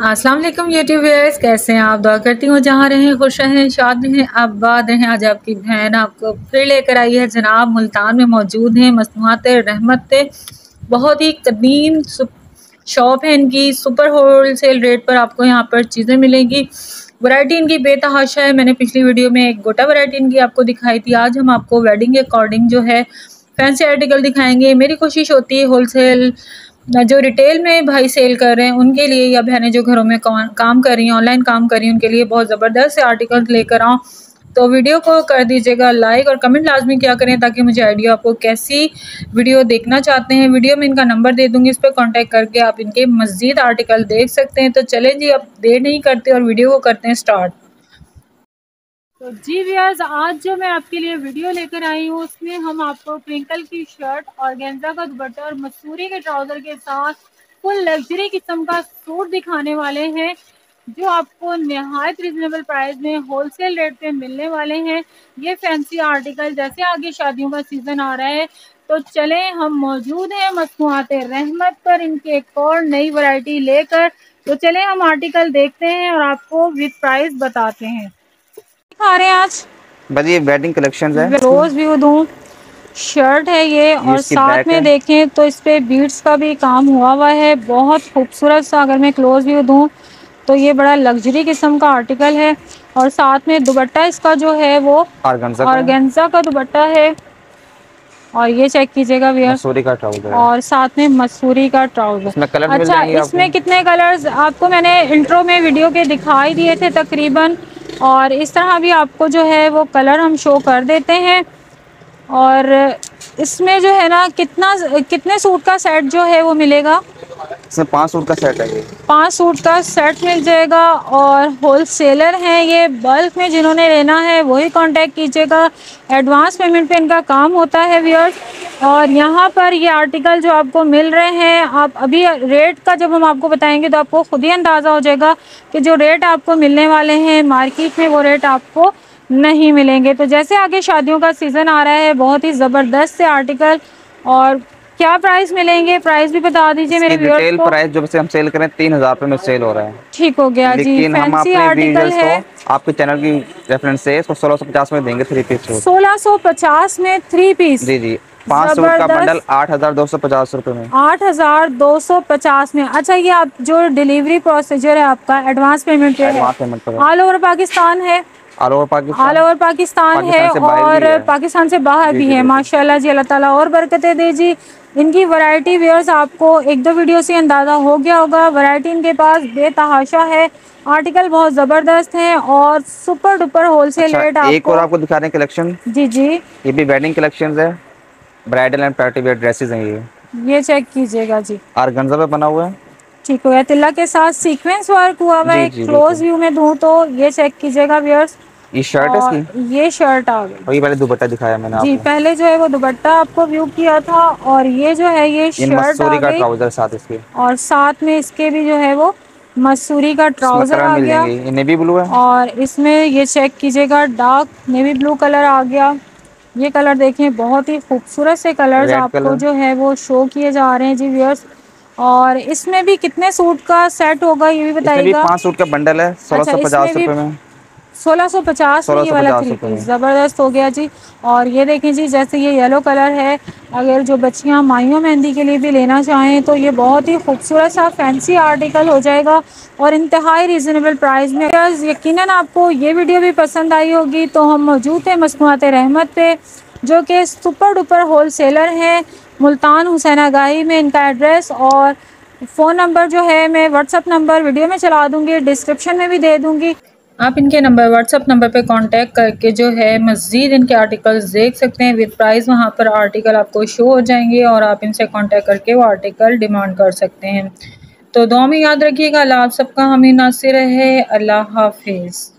अस्सलाम वालेकुम YouTube viewers, कैसे हैं आप? दुआ करती हूँ जहाँ रहें खुश रहें, शाद रहें, आबाद रहें। आज आपकी बहन आपको फिर लेकर आई है जनाब, मुल्तान में मौजूद हैं मसनूआत रहमत। बहुत ही कदीम शॉप है इनकी। सुपर होल सेल रेट पर आपको यहाँ पर चीज़ें मिलेंगी। वैरायटी इनकी बेतहाशा है। मैंने पिछली वीडियो में एक गोटा वैरायटी इनकी आपको दिखाई थी। आज हम आपको वेडिंग के अकॉर्डिंग जो है फैंसी आर्टिकल दिखाएंगे। मेरी कोशिश होती है होलसेल जो रिटेल में भाई सेल कर रहे हैं उनके लिए, या बहनें जो घरों में काम कर रही हैं, ऑनलाइन काम कर रही हैं, उनके लिए बहुत ज़बरदस्त से आर्टिकल लेकर आऊँ। तो वीडियो को कर दीजिएगा लाइक और कमेंट लाजमी क्या करें ताकि मुझे आइडिया आपको कैसी वीडियो देखना चाहते हैं। वीडियो में इनका नंबर दे दूँगी, इस पर कॉन्टैक्ट करके आप इनके मज़ीद आर्टिकल देख सकते हैं। तो चलें जी, अब देर नहीं करते और वीडियो को करते हैं स्टार्ट। तो जी व्यूअर्स, आज जो मैं आपके लिए वीडियो लेकर आई हूँ उसमें हम आपको ट्विंकल की शर्ट और गेंजा का दुपट्टा और मसूरी के ट्राउज़र के साथ फुल लग्जरी किस्म का सूट दिखाने वाले हैं, जो आपको नहायत रिजनेबल प्राइस में होलसेल रेट पे मिलने वाले हैं। ये फैंसी आर्टिकल, जैसे आगे शादियों का सीज़न आ रहा है तो चलें, हम मौजूद हैं मसनूआत रहमत पर इनकी एक और नई वैरायटी लेकर। तो चलें हम आर्टिकल देखते हैं और आपको विद प्राइस बताते हैं। दिखा रहे हैं आज बस ये वेडिंग कलेक्शंस है। रोज व्यू दूं, शर्ट है ये और साथ में देखें तो इस पे बीड्स का भी काम हुआ है, बहुत खूबसूरत सा। अगर मैं क्लोज व्यू दूं तो ये बड़ा लग्जरी किस्म का आर्टिकल है और साथ में दुपट्टा इसका जो है वो ऑर्गेन्जा का दुपट्टा है। और ये चेक कीजिएगा भैया, मसूरी का ट्राउजर और साथ में मसूरी का ट्राउजर। अच्छा, इसमें कितने कलर्स आपको मैंने इंट्रो में वीडियो के दिखाई दिए थे तकरीबन, और इस तरह भी आपको जो है वो कलर हम शो कर देते हैं। और इसमें जो है ना कितने सूट का सेट जो है वो मिलेगा? इसमें 5 सूट का सेट है। ये 5 सूट का सेट मिल जाएगा और होलसेलर हैं ये। बल्क में जिन्होंने लेना है वही कांटेक्ट कीजिएगा। एडवांस पेमेंट पे इनका काम होता है व्यूअर्स। और यहाँ पर ये आर्टिकल जो आपको मिल रहे हैं, आप अभी रेट का जब हम आपको बताएंगे तो आपको खुद ही अंदाज़ा हो जाएगा कि जो रेट आपको मिलने वाले हैं मार्केट में वो रेट आपको नहीं मिलेंगे। तो जैसे आगे शादियों का सीज़न आ रहा है, बहुत ही ज़बरदस्त से आर्टिकल। और क्या प्राइस मिलेंगे, प्राइस भी बता दीजिए मेरे व्यूअर्स को। प्राइस जो हम सेल करें 3000 रुपए में सेल हो रहा है। ठीक हो गया जी, फैंसी आर्टिकल है। आपके चैनल की रेफरेंस से इसको 1650 में देंगे 3 पीस। 1650 में 3 पीस। जी जी, 5 सूट का बंडल 8250 रुपए में। 8250 में। अच्छा, ये आप जो डिलीवरी प्रोसीजर है आपका एडवांस पेमेंट पे है? ऑल ओवर पाकिस्तान है? ऑल ओवर पाकिस्तान है और पाकिस्तान से बाहर भी है। माशाल्लाह जी, अल्लाह ताला और बरकतें दे जी। इनकी वैरायटी व्यूअर्स आपको एक दो वीडियो से अंदाज़ा हो गया होगा। वैरायटी इनके पास बेतहाशा है, आर्टिकल बहुत ज़बरदस्त हैं और सुपर डुपर होलसेल रेट। एक और आपको दिखा रहे हैं कलेक्शन। जी जी, ये भी वेडिंग कलेक्शंस है, bridal and party wear dresses हैं। ये चेक कीजिएगा जी, ऑर्गेन्जा पे बना हुआ है। ठीक हो गया, तिल्ला के साथ सीक्वेंस वर्क हुआ हुआ है। क्लोज व्यू में दूं तो ये चेक कीजिएगा व्यूअर्स, ये शर्ट है इसकी, ये शर्ट आ गई। और ये पहले दुपट्टा दिखाया मैंने जी, पहले जो है वो दुपट्टा आपको व्यू किया था और ये जो है ये शर्ट आ गई। ट्राउजर साथ इसके, और साथ में इसके भी जो है वो मसूरी का ट्राउजर आ गया। ये नेवी ब्लू है और इसमें ये चेक कीजिएगा, डार्क नेवी ब्लू कलर आ गया। ये कलर देखें, बहुत ही खूबसूरत से कलर्स आपको जो है वो शो किए जा रहे हैं जी व्यूअर्स। और इसमें भी कितने सूट का सेट होगा ये भी बताइएगा? 5 सूट का बंडल है 1650 रुपए में। 1650 में ये वाला 3 पीस ज़बरदस्त हो गया जी। और ये देखें जी, जैसे ये येलो कलर है, अगर जो बच्चियां माइयों मेहंदी के लिए भी लेना चाहें तो ये बहुत ही खूबसूरत सा फैंसी आर्टिकल हो जाएगा और इंतहाई रीज़नेबल प्राइस में। यकीनन आपको ये वीडियो भी पसंद आई होगी। तो हम मौजूद हैं मसनूआत रहमत पे, जो कि सुपर डुपर होल सेलर हैं मुल्तान हुसैना गाही में। इनका एड्रेस और फ़ोन नंबर जो है मैं व्हाट्सअप नंबर वीडियो में चला दूँगी, डिस्क्रिप्शन में भी दे दूँगी। आप इनके नंबर व्हाट्सअप नंबर पे कांटेक्ट करके जो है मज़ीद इनके आर्टिकल्स देख सकते हैं विद प्राइस। वहाँ पर आर्टिकल आपको शो हो जाएंगे और आप इनसे कांटेक्ट करके वो आर्टिकल डिमांड कर सकते हैं। तो दुआ में याद रखिएगा। अल्लाह आप सबका हमें नासिर रहे। अल्लाह हाफिज़।